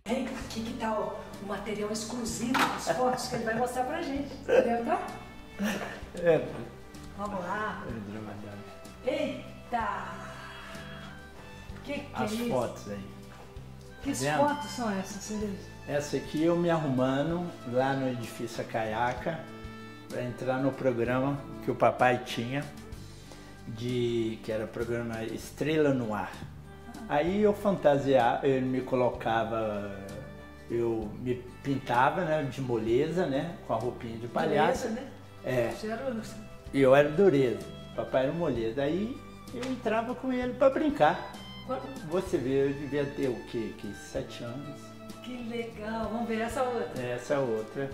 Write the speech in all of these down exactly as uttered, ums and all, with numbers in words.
Hein? Aqui que tá o, o material exclusivo, as fotos que ele vai mostrar pra gente. Você deve tá? É. Vamos lá. Eita! Que que As é isso? fotos aí. Que Tá fotos são essas, Cereja? Essa aqui eu me arrumando lá no edifício Acaiaca para entrar no programa que o papai tinha, de, que era o programa Estrela no Ar. Aí eu fantasiava, ele me colocava, eu me pintava, né, de moleza, né, com a roupinha de palhaço. Dureza, né? É. Você era... E eu era dureza, papai era moleza. Aí eu entrava com ele para brincar. Você vê, eu devia ter o quê? Que sete anos. Que legal, vamos ver essa outra. Essa outra.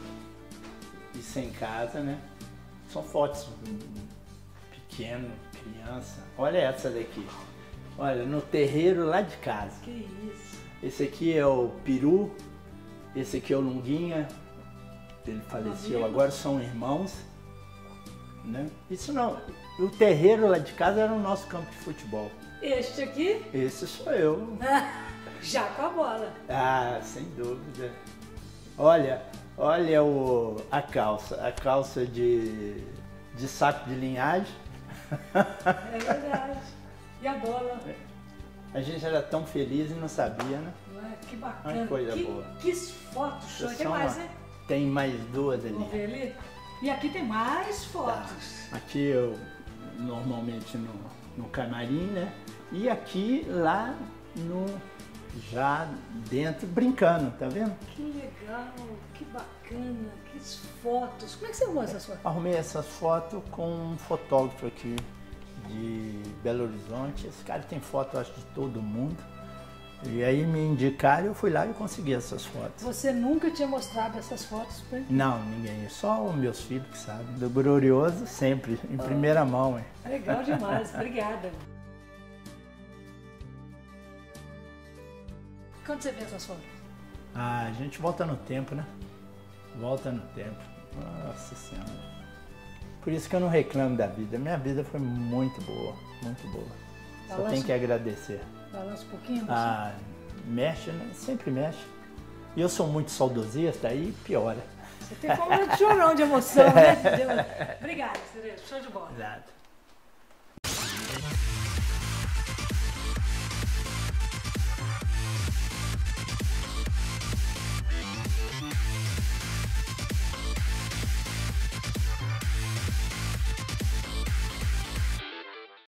Isso em casa, né? São fotos pequeno, criança. Olha essa daqui. Olha, no terreiro lá de casa. Que isso. Esse aqui é o Peru, esse aqui é o Lunguinha. Ele faleceu, agora são irmãos. Né? Isso não. O terreiro lá de casa era o nosso campo de futebol. Este aqui? Esse sou eu. Já com a bola. Ah, sem dúvida. Olha, olha o, a calça, a calça de, de saco de linhagem. É verdade. E a bola? A gente era tão feliz e não sabia, né? Ué, que bacana. Que coisa que, boa. Que fotos, show. Tem São mais, uma- né? Tem mais duas ali. Vamos ver ali? E aqui tem mais fotos. Tá. Aqui eu normalmente no, no camarim, né? E aqui lá no já dentro brincando, tá vendo? Que legal, que bacana, que fotos. Como é que você arrumou essas fotos? Arrumei essas fotos com um fotógrafo aqui de Belo Horizonte. Esse cara tem foto, acho, de todo mundo. E aí me indicaram, eu fui lá e consegui essas fotos. Você nunca tinha mostrado essas fotos pra mim? Não, ninguém, só os meus filhos que sabem. Do Glorioso sempre, em primeira mão. Hein? Legal demais, obrigada. Quando você vê essas fotos? Ah, a gente volta no tempo, né? Volta no tempo. Nossa Senhora. Por isso que eu não reclamo da vida. Minha vida foi muito boa, muito boa. Só Balança- tenho que agradecer. Balança um pouquinho? Você? Ah, mexe, né? Sempre mexe. E eu sou muito saudosista, aí piora. Você tem forma de chorão de emoção, né? Obrigada, Cereja. Show de bola. Exato.